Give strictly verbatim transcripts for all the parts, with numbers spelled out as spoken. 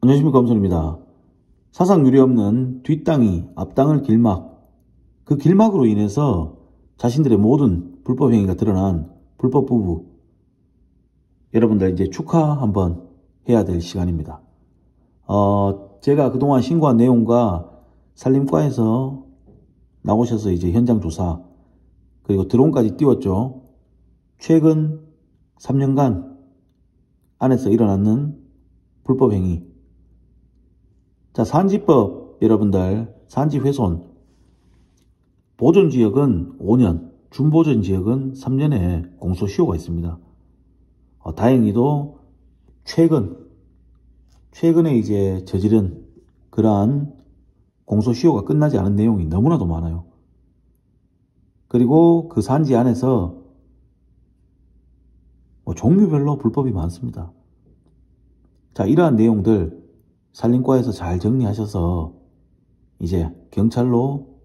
안녕하십니까, 엄선입니다. 사상 유례없는 뒷땅이 앞땅을 길막, 그 길막으로 인해서 자신들의 모든 불법 행위가 드러난 불법 부부, 여러분들 이제 축하 한번 해야 될 시간입니다. 어, 제가 그동안 신고한 내용과 산림과에서 나오셔서 이제 현장 조사, 그리고 드론까지 띄웠죠. 최근 삼 년간 안에서 일어나는 불법 행위. 자, 산지법 여러분들, 산지훼손 보존지역은 오 년, 준보존지역은 삼 년의 공소시효가 있습니다. 어, 다행히도 최근 최근에 이제 저지른 그러한 공소시효가 끝나지 않은 내용이 너무나도 많아요. 그리고 그 산지 안에서 뭐 종류별로 불법이 많습니다. 자, 이러한 내용들 산림과에서 잘 정리하셔서 이제 경찰로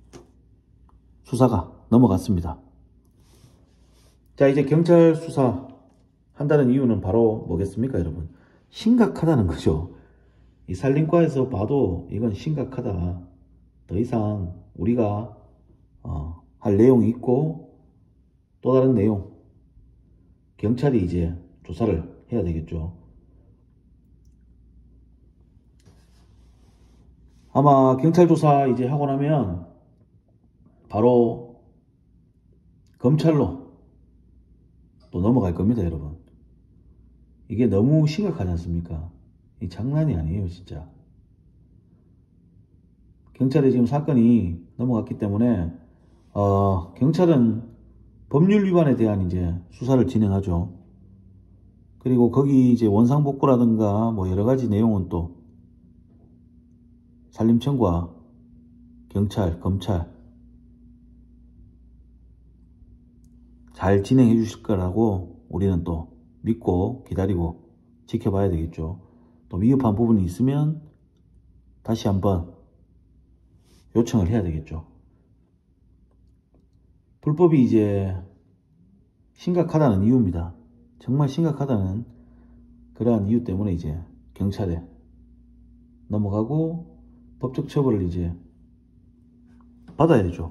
수사가 넘어갔습니다. 자, 이제 경찰 수사 한다는 이유는 바로 뭐겠습니까, 여러분? 심각하다는 거죠. 이 산림과에서 봐도 이건 심각하다. 더 이상 우리가 어, 할 내용이 있고 또 다른 내용, 경찰이 이제 조사를 해야 되겠죠. 아마 경찰 조사 이제 하고 나면 바로 검찰로 또 넘어갈 겁니다, 여러분. 이게 너무 심각하지 않습니까? 이 장난이 아니에요, 진짜. 경찰에 지금 사건이 넘어갔기 때문에 어, 경찰은 법률 위반에 대한 이제 수사를 진행하죠. 그리고 거기 이제 원상복구라든가 뭐 여러 가지 내용은 또 산림청과 경찰, 검찰 잘 진행해 주실 거라고 우리는 또 믿고 기다리고 지켜봐야 되겠죠. 또 미흡한 부분이 있으면 다시 한번 요청을 해야 되겠죠. 불법이 이제 심각하다는 이유입니다. 정말 심각하다는 그러한 이유 때문에 이제 경찰에 넘어가고 법적 처벌을 이제 받아야 되죠.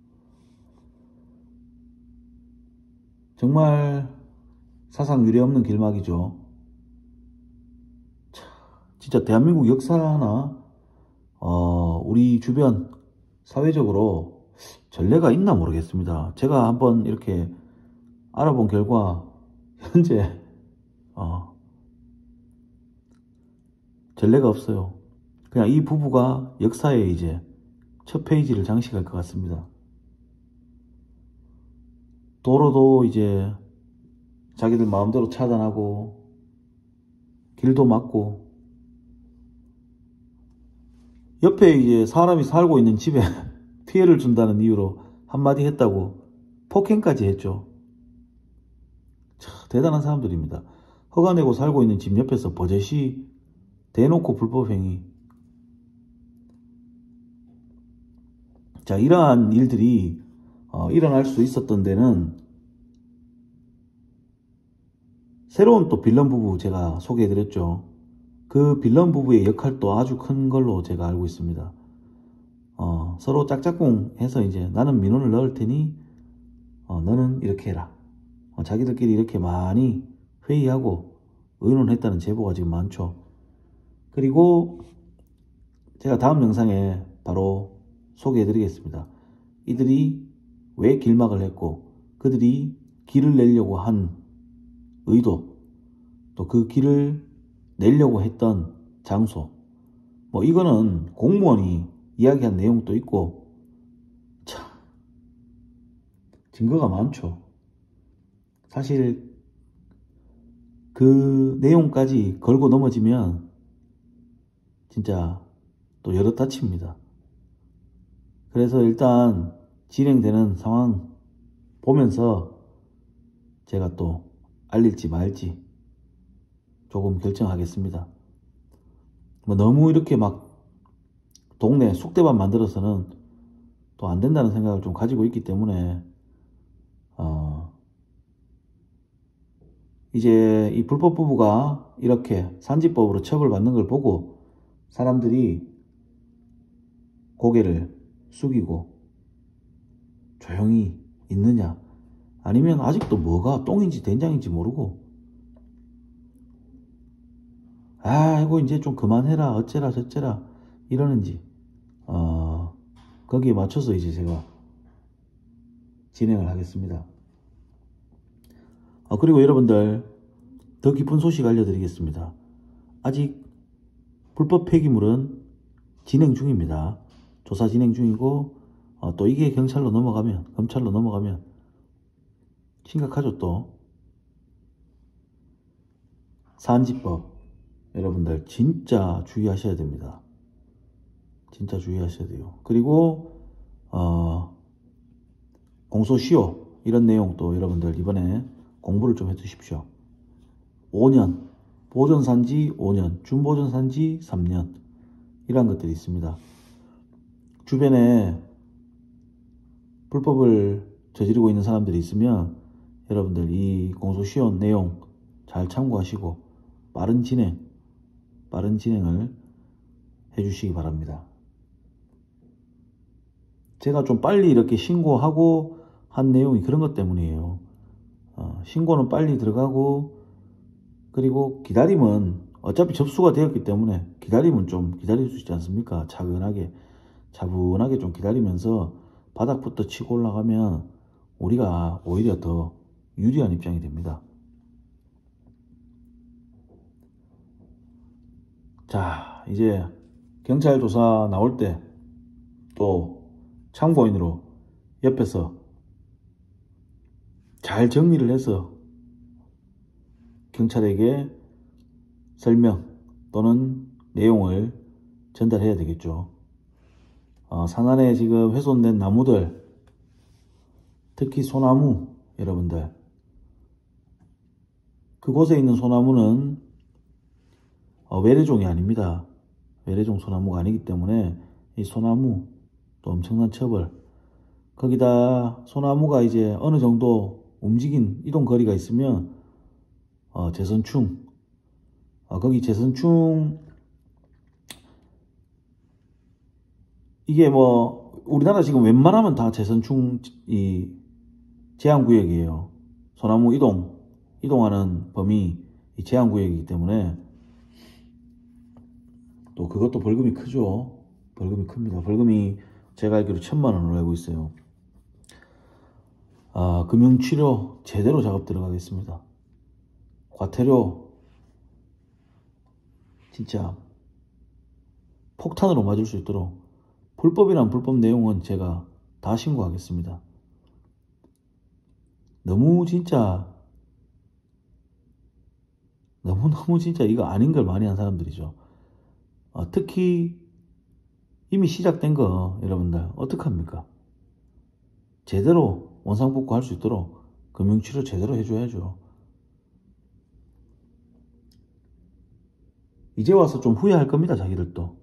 정말 사상 유례없는 길막이죠. 진짜 대한민국 역사나 어, 우리 주변 사회적으로 전례가 있나 모르겠습니다. 제가 한번 이렇게 알아본 결과 현재 어, 전례가 없어요. 그냥 이 부부가 역사에 이제 첫 페이지를 장식할 것 같습니다. 도로도 이제 자기들 마음대로 차단하고 길도 막고 옆에 이제 사람이 살고 있는 집에 피해를 준다는 이유로 한마디 했다고 폭행까지 했죠. 참 대단한 사람들입니다. 허가 내고 살고 있는 집 옆에서 버젓이 대놓고 불법행위. 자, 이러한 일들이 어, 일어날 수 있었던 데는 새로운 또 빌런 부부 제가 소개해드렸죠. 그 빌런 부부의 역할도 아주 큰 걸로 제가 알고 있습니다. 어, 서로 짝짝꿍 해서 이제 나는 민원을 넣을 테니 어, 너는 이렇게 해라. 어, 자기들끼리 이렇게 많이 회의하고 의논했다는 제보가 지금 많죠. 그리고 제가 다음 영상에 바로 소개해드리겠습니다. 이들이 왜 길막을 했고 그들이 길을 내려고 한 의도, 또 그 길을 내려고 했던 장소, 뭐 이거는 공무원이 이야기한 내용도 있고 참 증거가 많죠. 사실 그 내용까지 걸고 넘어지면 진짜 또 여럿 다칩니다. 그래서 일단 진행되는 상황 보면서 제가 또 알릴지 말지 조금 결정하겠습니다. 뭐 너무 이렇게 막 동네 쑥대밭 만들어서는 또 안 된다는 생각을 좀 가지고 있기 때문에 어 이제 이 불법 부부가 이렇게 산지법으로 처벌받는 걸 보고 사람들이 고개를 숙이고 조용히 있느냐, 아니면 아직도 뭐가 똥인지 된장인지 모르고 아이고 이제 좀 그만해라 어째라 저째라 이러는지, 어, 거기에 맞춰서 이제 제가 진행을 하겠습니다. 어, 그리고 여러분들 더 깊은 소식 알려드리겠습니다. 아직 불법 폐기물은 진행 중입니다. 조사 진행 중이고, 어, 또 이게 경찰로 넘어가면, 검찰로 넘어가면 심각하죠. 또 산지법 여러분들 진짜 주의하셔야 됩니다. 진짜 주의하셔야 돼요. 그리고 어, 공소시효 이런 내용도 여러분들 이번에 공부를 좀 해두십시오. 오 년 보존산지 오 년, 준보존산지 삼 년 이런 것들이 있습니다. 주변에 불법을 저지르고 있는 사람들이 있으면 여러분들 이 공소시효 내용 잘 참고하시고 빠른 진행, 빠른 진행을 해주시기 바랍니다. 제가 좀 빨리 이렇게 신고하고 한 내용이 그런 것 때문이에요. 어, 신고는 빨리 들어가고, 그리고 기다림은 어차피 접수가 되었기 때문에 기다림은 좀 기다릴 수 있지 않습니까? 차근하게, 차분하게 좀 기다리면서 바닥부터 치고 올라가면 우리가 오히려 더 유리한 입장이 됩니다. 자, 이제 경찰 조사 나올 때 또 참고인으로 옆에서 잘 정리를 해서 경찰에게 설명 또는 내용을 전달해야 되겠죠. 어, 산안에 지금 훼손된 나무들, 특히 소나무, 여러분들 그곳에 있는 소나무는 어, 외래종이 아닙니다. 외래종 소나무가 아니기 때문에 이 소나무 또 엄청난 처벌, 거기다 소나무가 이제 어느 정도 움직인 이동 거리가 있으면 어, 재선충, 어, 거기 재선충, 이게 뭐 우리나라 지금 웬만하면 다 재선충 이 제한구역이에요. 소나무 이동 이동하는 범위 이 제한구역이기 때문에 또 그것도 벌금이 크죠. 벌금이 큽니다. 벌금이 제가 알기로 천만 원으로 알고 있어요. 아, 금융치료 제대로 작업 들어가겠습니다. 과태료 진짜 폭탄으로 맞을 수 있도록 불법이란 불법 내용은 제가 다 신고하겠습니다. 너무 진짜 너무너무 진짜 이거 아닌 걸 많이 한 사람들이죠. 어, 특히 이미 시작된 거 여러분들 어떡합니까? 제대로 원상복구 할 수 있도록 금융치료 제대로 해줘야죠. 이제 와서 좀 후회할 겁니다. 자기들도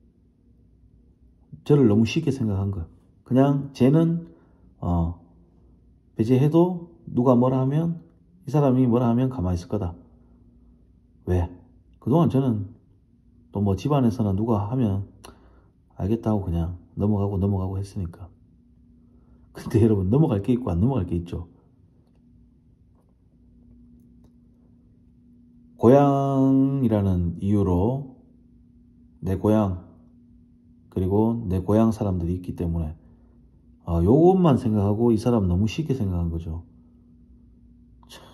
저를 너무 쉽게 생각한 거. 그냥 쟤는 어, 배제해도 누가 뭐라 하면, 이 사람이 뭐라 하면 가만히 있을 거다. 왜? 그동안 저는 또 뭐 집안에서나 누가 하면 알겠다고 그냥 넘어가고 넘어가고 했으니까. 근데 여러분, 넘어갈 게 있고 안 넘어갈 게 있죠. 고향이라는 이유로 내 고향, 그리고 내 고향 사람들이 있기 때문에 아, 요것만 생각하고 이 사람 너무 쉽게 생각한 거죠. 참,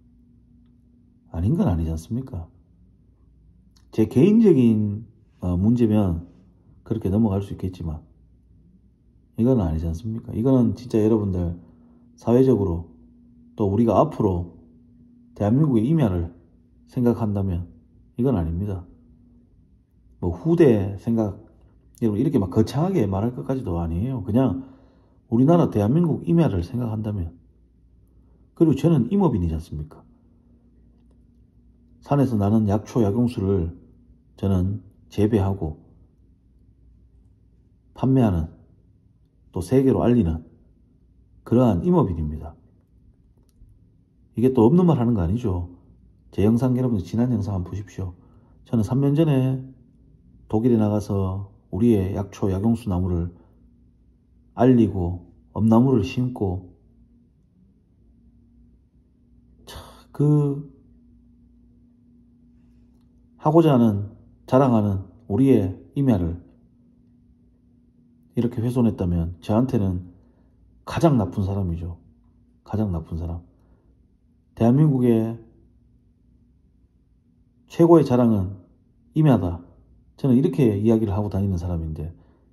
아닌 건 아니지 않습니까? 제 개인적인 어, 문제면 그렇게 넘어갈 수 있겠지만 이건 아니지 않습니까? 이거는 진짜 여러분들 사회적으로 또 우리가 앞으로 대한민국의 임야를 생각한다면 이건 아닙니다. 뭐 후대 생각, 여러분 이렇게 막 거창하게 말할 것까지도 아니에요. 그냥 우리나라 대한민국 임야를 생각한다면. 그리고 저는 임업인이지 않습니까? 산에서 나는 약초, 약용수를 저는 재배하고 판매하는, 또 세계로 알리는 그러한 임업인입니다. 이게 또 없는 말 하는 거 아니죠. 제 영상 여러분들 지난 영상 한번 보십시오. 저는 삼 년 전에 독일에 나가서 우리의 약초 약용수 나무를 알리고 엄나무를 심고 그 하고자 하는 자랑하는 우리의 임야를 이렇게 훼손했다면 저한테는 가장 나쁜 사람이죠. 가장 나쁜 사람. 대한민국의 최고의 자랑은 임야다. 저는 이렇게 이야기를 하고 다니는 사람인데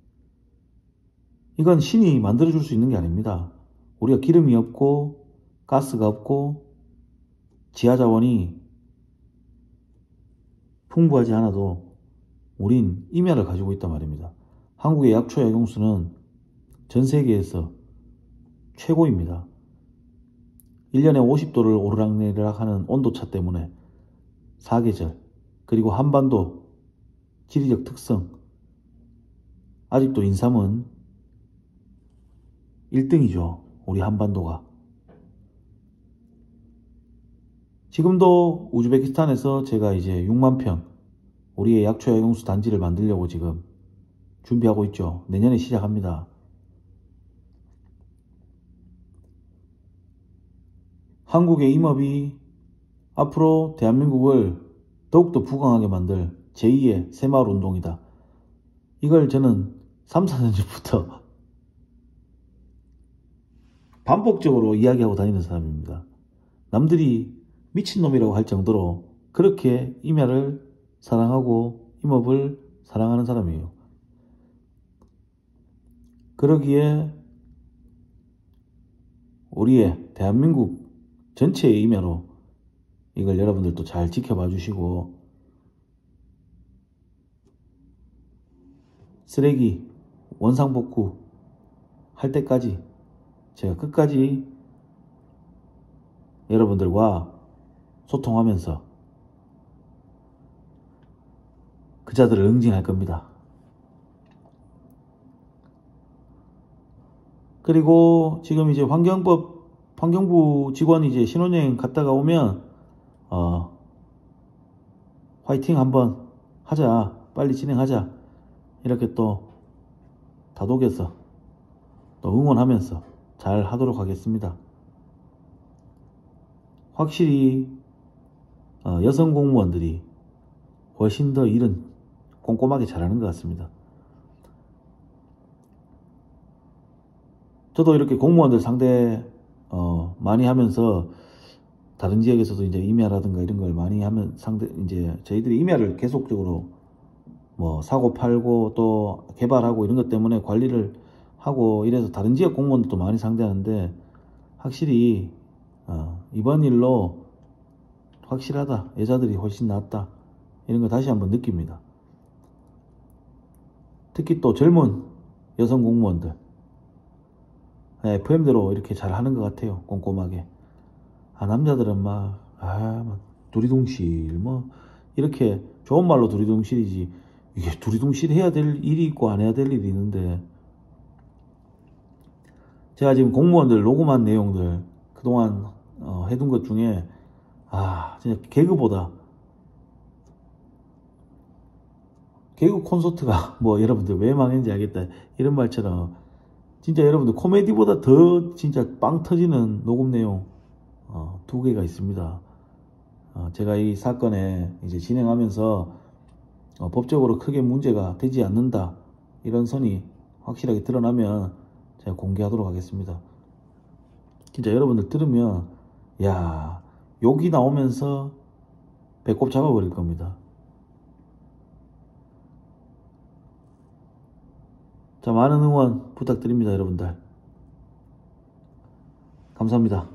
이건 신이 만들어줄 수 있는 게 아닙니다. 우리가 기름이 없고 가스가 없고 지하자원이 풍부하지 않아도 우린 임야를 가지고 있단 말입니다. 한국의 약초 약용수는 전 세계에서 최고입니다. 일 년에 오십 도를 오르락내리락 하는 온도차 때문에 사계절 그리고 한반도 지리적 특성 아직도 인삼은 일 등이죠. 우리 한반도가. 지금도 우즈베키스탄에서 제가 이제 육만 평 우리의 약초 약용수 단지를 만들려고 지금 준비하고 있죠. 내년에 시작합니다. 한국의 임업이 앞으로 대한민국을 더욱더 부강하게 만들 제이의 새마을 운동이다. 이걸 저는 삼, 사 년 전부터 반복적으로 이야기하고 다니는 사람입니다. 남들이 미친놈이라고 할 정도로 그렇게 임야를 사랑하고 임업을 사랑하는 사람이에요. 그러기에 우리의 대한민국 전체의 임야로 이걸 여러분들도 잘 지켜봐 주시고 쓰레기 원상복구 할 때까지 제가 끝까지 여러분들과 소통하면서 그자들을 응징할 겁니다. 그리고 지금 이제 환경법 환경부 직원이 이제 신혼여행 갔다가 오면 어 화이팅 한번 하자, 빨리 진행하자 이렇게 또 다독여서 또 응원하면서 잘 하도록 하겠습니다. 확실히 어, 여성 공무원들이 훨씬 더 일은 꼼꼼하게 잘하는 것 같습니다. 저도 이렇게 공무원들 상대 어, 많이 하면서 다른 지역에서도 이제 임야라든가 이런 걸 많이 하면 상대 이제 저희들이 임야를 계속적으로 뭐 사고 팔고 또 개발하고 이런 것 때문에 관리를 하고 이래서 다른 지역 공무원들도 많이 상대하는데 확실히 어, 이번 일로 확실하다. 여자들이 훨씬 낫다. 이런 거 다시 한번 느낍니다. 특히 또 젊은 여성 공무원들 에프엠대로 이렇게 잘 하는 것 같아요. 꼼꼼하게. 아, 남자들은 막, 아, 막, 두리둥실, 뭐, 이렇게 좋은 말로 두리둥실이지. 이게 두리둥실 해야 될 일이 있고 안 해야 될 일이 있는데. 제가 지금 공무원들 녹음한 내용들 그동안 어, 해둔 것 중에, 아, 진짜 개그보다, 개그 콘서트가 뭐 여러분들 왜 망했는지 알겠다. 이런 말처럼. 진짜 여러분들 코미디보다 더 진짜 빵 터지는 녹음 내용 어, 두 개가 있습니다. 어, 제가 이 사건에 이제 진행하면서 어, 법적으로 크게 문제가 되지 않는다 이런 선이 확실하게 드러나면 제가 공개하도록 하겠습니다. 진짜 여러분들 들으면 야 욕이 나오면서 배꼽 잡아버릴 겁니다. 자, 많은 응원 부탁드립니다, 여러분들. 감사합니다.